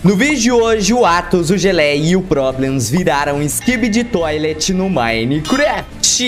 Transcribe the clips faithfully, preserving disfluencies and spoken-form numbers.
No vídeo de hoje, o Atos, o Geleia e o Problems viraram Skibidi Toilet no Minecraft.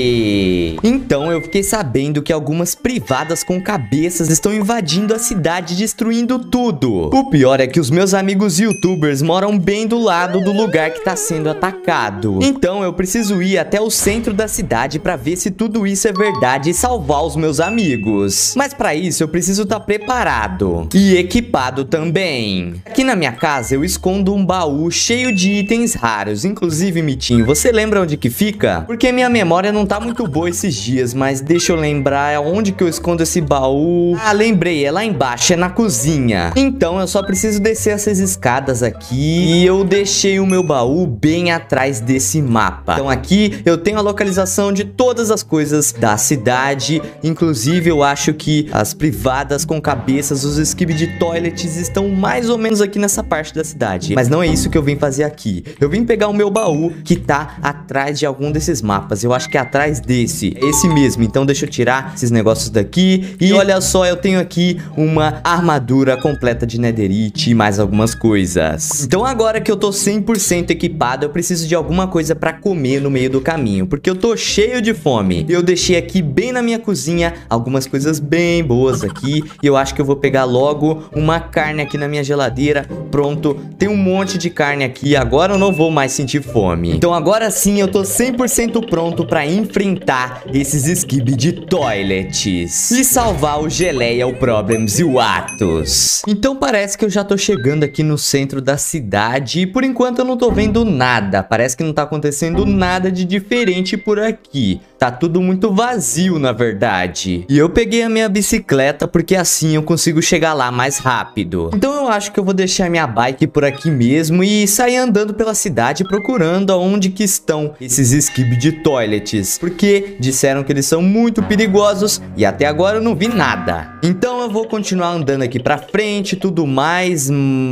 Então eu fiquei sabendo que algumas privadas com cabeças estão invadindo a cidade, destruindo tudo. O pior é que os meus amigos youtubers moram bem do lado do lugar que está sendo atacado. Então eu preciso ir até o centro da cidade para ver se tudo isso é verdade e salvar os meus amigos. Mas para isso eu preciso estar preparado e equipado também. Aqui na minha casa eu escondo um baú cheio de itens raros. Inclusive, Mitinho, você lembra onde que fica? Porque minha memória não tá muito boa esses dias, mas deixa eu lembrar onde que eu escondo esse baú. Ah, lembrei, é lá embaixo, é na cozinha. Então eu só preciso descer essas escadas aqui e eu deixei o meu baú bem atrás desse mapa. Então aqui eu tenho a localização de todas as coisas da cidade. Inclusive eu acho que as privadas com cabeças, os Skibidi Toilets, estão mais ou menos aqui nessa parte da cidade. Mas não é isso que eu vim fazer aqui. Eu vim pegar o meu baú que tá atrás de algum desses mapas. Eu acho que é atrás desse, esse mesmo. Então deixa eu tirar esses negócios daqui. E olha só, eu tenho aqui uma armadura completa de netherite e mais algumas coisas. Então agora que eu tô cem por cento equipado, eu preciso de alguma coisa pra comer no meio do caminho, porque eu tô cheio de fome. Eu deixei aqui bem na minha cozinha algumas coisas bem boas aqui. E eu acho que eu vou pegar logo uma carne aqui na minha geladeira. Pronto, tem um monte de carne aqui. Agora eu não vou mais sentir fome. Então agora sim eu tô cem por cento pronto pra enfrentar esses Skibidi Toilets e salvar o Geleia, o Problems e o Atos. Então parece que eu já tô chegando aqui no centro da cidade e por enquanto eu não tô vendo nada. Parece que não tá acontecendo nada de diferente por aqui. Tá tudo muito vazio, na verdade. E eu peguei a minha bicicleta porque assim eu consigo chegar lá mais rápido. Então eu acho que eu vou deixar minha bike por aqui mesmo e sair andando pela cidade procurando aonde que estão esses Skibidi Toilets, porque disseram que eles são muito perigosos e até agora eu não vi nada. Então eu vou continuar andando aqui pra frente e tudo mais.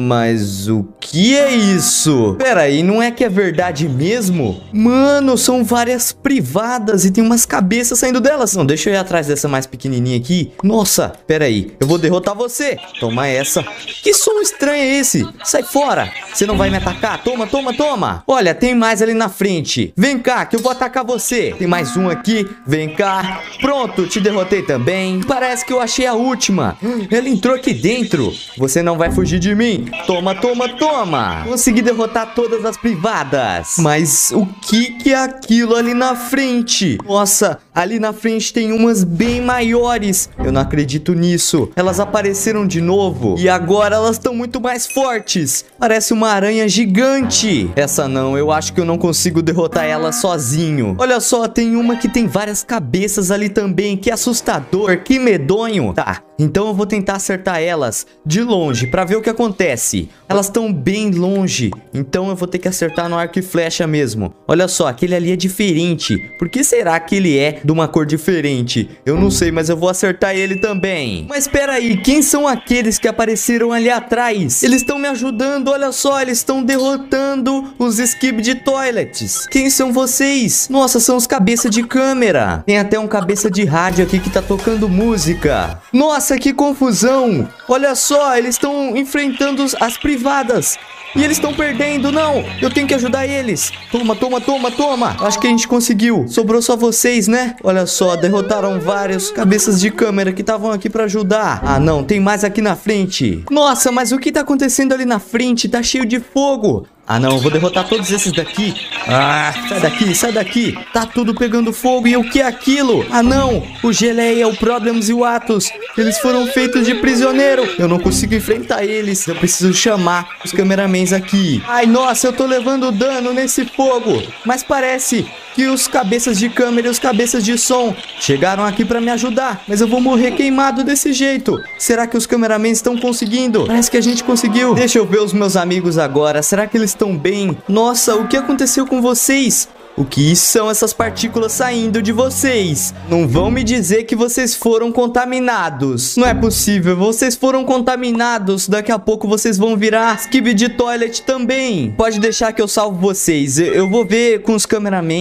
Mas o que é isso? Pera aí, não é que é verdade mesmo? Mano, são várias privadas e tem umas cabeças saindo delas. Não, deixa eu ir atrás dessa mais pequenininha aqui. Nossa, pera aí, eu vou derrotar você. Toma essa. Que som estranho é esse? Sai fora. Você não vai me atacar? Toma, toma, toma. Olha, tem mais ali na frente. Vem cá, que eu vou atacar você. Tem mais um aqui. Vem cá. Pronto, te derrotei também. Parece que eu achei a última. Ela entrou aqui dentro. Você não vai fugir de mim. Toma, toma, toma. Consegui derrotar todas as privadas. Mas o que que é aquilo ali na frente? Nossa, ali na frente tem umas bem maiores. Eu não acredito nisso. Elas apareceram de novo e agora elas estão muito mais fortes. Parece uma aranha gigante. Essa não, eu acho que eu não consigo derrotar ela sozinho. Olha só, tem uma que tem várias cabeças ali também. Que assustador, que medonho. Tá, então eu vou tentar acertar elas de longe pra ver o que acontece. Elas estão bem longe, então eu vou ter que acertar no arco e flecha mesmo. Olha só, aquele ali é diferente. Por que será que ele é de uma cor diferente? Eu não sei, mas eu vou acertar ele também. Mas espera aí, quem são aqueles que apareceram ali atrás? Eles estão me ajudando, olha só, eles estão derrotando os Skibidi Toilets. Quem são vocês? Nossa, são os cabeças de câmera. Tem até um cabeça de rádio aqui que tá tocando música. Nossa, que confusão. Olha só, eles estão enfrentando as privadas. E eles estão perdendo, não. Eu tenho que ajudar eles. Toma, toma, toma, toma. Acho que a gente conseguiu. Sobrou só vocês, né? Olha só, derrotaram vários cabeças de câmera que estavam aqui pra ajudar. Ah, não, tem mais aqui na frente. Nossa, mas o que tá acontecendo ali na frente? Tá cheio de fogo. Ah, não, eu vou derrotar todos esses daqui. Ah, sai daqui, sai daqui. Tá tudo pegando fogo e o que é aquilo? Ah, não, o Geleia, o Problems e o Atos, eles foram feitos de prisioneiro. Eu não consigo enfrentar eles. Eu preciso chamar os cameramans aqui. Ai, nossa, eu tô levando dano nesse fogo. Mas parece que os cabeças de câmera e os cabeças de som chegaram aqui pra me ajudar. Mas eu vou morrer queimado desse jeito. Será que os cameramans estão conseguindo? Parece que a gente conseguiu. Deixa eu ver os meus amigos agora. Será que eles estão bem? Nossa, o que aconteceu com vocês? O que são essas partículas saindo de vocês? Não vão me dizer que vocês foram contaminados. Não é possível, vocês foram contaminados. Daqui a pouco vocês vão virar Skibidi Toilet também. Pode deixar que eu salvo vocês. Eu vou ver com os cameramans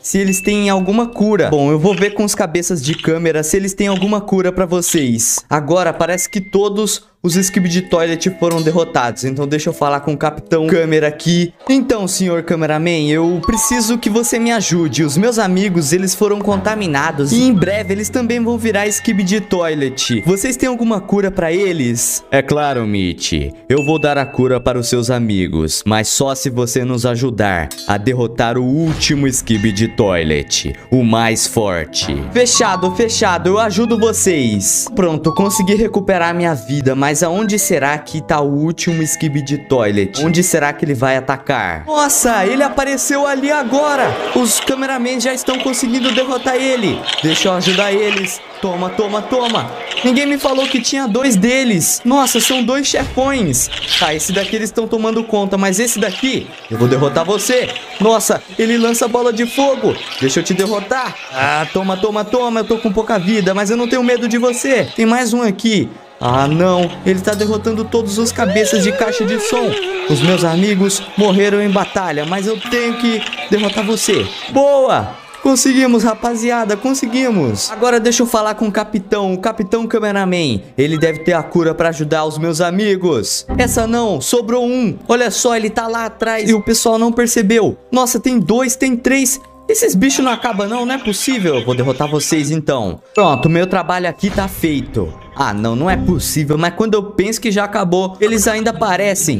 se eles têm alguma cura. Bom, eu vou ver com os cabeças de câmera se eles têm alguma cura pra vocês. Agora, parece que todos os Skibidi Toilet foram derrotados. Então deixa eu falar com o Capitão Câmera aqui. Então, senhor Cameraman, eu preciso que você me ajude. Os meus amigos, eles foram contaminados e em breve eles também vão virar Skibidi Toilet. Vocês têm alguma cura pra eles? É claro, Mitch. Eu vou dar a cura para os seus amigos, mas só se você nos ajudar a derrotar o último Skibidi Toilet, o mais forte. Fechado, fechado. Eu ajudo vocês. Pronto, consegui recuperar minha vida, mas Mas aonde será que tá o último Skibidi Toilet? Onde será que ele vai atacar? Nossa, ele apareceu ali agora. Os cameramen já estão conseguindo derrotar ele. Deixa eu ajudar eles. Toma, toma, toma. Ninguém me falou que tinha dois deles. Nossa, são dois chefões. Tá, esse daqui eles estão tomando conta, mas esse daqui, eu vou derrotar você. Nossa, ele lança bola de fogo. Deixa eu te derrotar. Ah, toma, toma, toma. Eu tô com pouca vida, mas eu não tenho medo de você. Tem mais um aqui. Ah, não. Ele tá derrotando todos os cabeças de caixa de som. Os meus amigos morreram em batalha, mas eu tenho que derrotar você. Boa! Conseguimos, rapaziada, conseguimos. Agora deixa eu falar com o capitão, o Capitão Cameraman. Ele deve ter a cura pra ajudar os meus amigos. Essa não, sobrou um. Olha só, ele tá lá atrás e o pessoal não percebeu. Nossa, tem dois, tem três. Esses bichos não acabam não, não é possível. Eu vou derrotar vocês então. Pronto, meu trabalho aqui tá feito. Ah, não, não é possível. Mas quando eu penso que já acabou, eles ainda aparecem.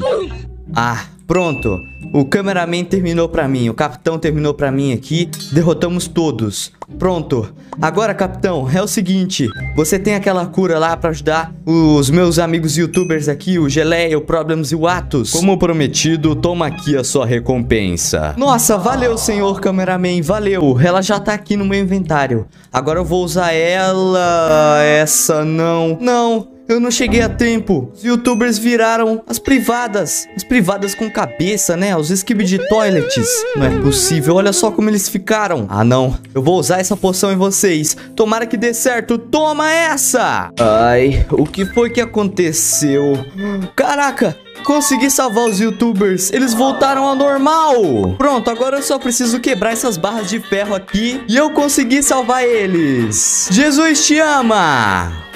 Ah, pronto. O cameraman terminou pra mim. O capitão terminou pra mim aqui. Derrotamos todos. Pronto. Agora, capitão, é o seguinte. Você tem aquela cura lá pra ajudar os meus amigos youtubers aqui, o Geleia, o Problems e o Atos. Como prometido, toma aqui a sua recompensa. Nossa, valeu, senhor cameraman. Valeu. Ela já tá aqui no meu inventário. Agora eu vou usar ela. Essa não. Não. Eu não cheguei a tempo. Os youtubers viraram as privadas. As privadas com cabeça, né? Os Skibidi Toilets. Não é possível. Olha só como eles ficaram. Ah, não. Eu vou usar essa poção em vocês. Tomara que dê certo. Toma essa! Ai, o que foi que aconteceu? Caraca! Consegui salvar os youtubers. Eles voltaram ao normal. Pronto, agora eu só preciso quebrar essas barras de ferro aqui. E eu consegui salvar eles. Jesus te ama!